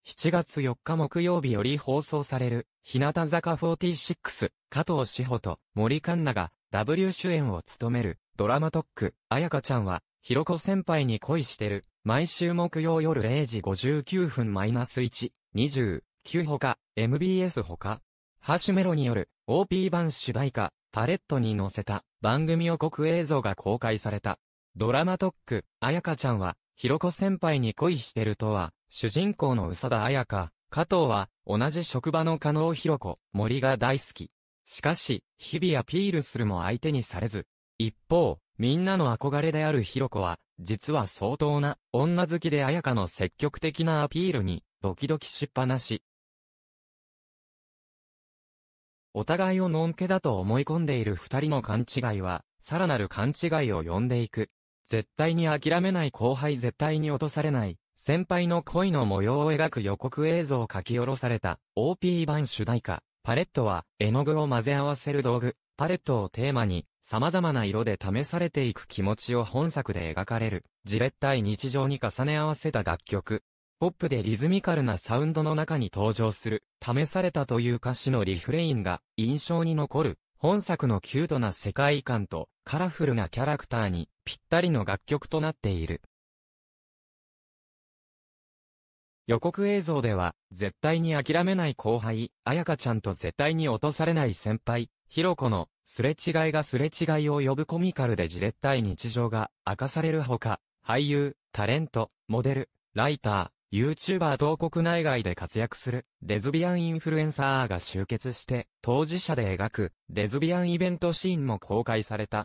7月4日木曜日より放送される、日向坂46、加藤史帆と森カンナが W 主演を務めるドラマ特区、彩香ちゃんは、ひろこ先輩に恋してる、毎週木曜夜0時59分 -1、29ほか、MBS ほか、ハシメロによる OP 版主題歌、パレットに載せた番組予告映像が公開された。ドラマ特区、彩香ちゃんは、ひろこ先輩に恋してるとは、主人公の宇佐田彩香、加藤は、同じ職場の加納ひろ子、森が大好き。しかし、日々アピールするも相手にされず。一方、みんなの憧れであるひろ子は、実は相当な女好きで彩香の積極的なアピールに、ドキドキしっぱなし。お互いをのんけだと思い込んでいる二人の勘違いは、さらなる勘違いを呼んでいく。絶対に諦めない後輩絶対に落とされない、先輩の恋の模様を描く予告映像を書き下ろされた OP 版主題歌、パレットは絵の具を混ぜ合わせる道具、パレットをテーマに、様々な色で試されていく気持ちを本作で描かれる、じれったい日常に重ね合わせた楽曲。ポップでリズミカルなサウンドの中に登場する、試されたという歌詞のリフレインが印象に残る、本作のキュートな世界観とカラフルなキャラクターにぴったりの楽曲となっている。予告映像では、絶対に諦めない後輩、彩香ちゃんと絶対に落とされない先輩、ひろ子のすれ違いがすれ違いを呼ぶコミカルでじれったい日常が明かされるほか、俳優、タレント、モデル、ライター、YouTuber 等国内外で活躍するレズビアンインフルエンサーが集結して当事者で描くレズビアンイベントシーンも公開された。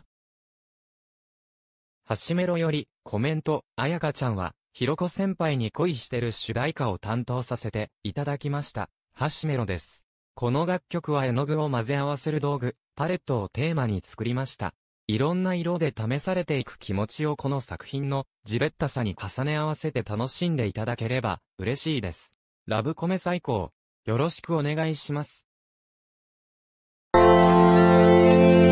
ハシメロよりコメント、彩香ちゃんはひろこ先輩に恋してる主題歌を担当させていただきました。ハシメロです。この楽曲は絵の具を混ぜ合わせる道具、パレットをテーマに作りました。いろんな色で試されていく気持ちをこの作品のじれったさに重ね合わせて楽しんでいただければ嬉しいです。ラブコメ最高。よろしくお願いします。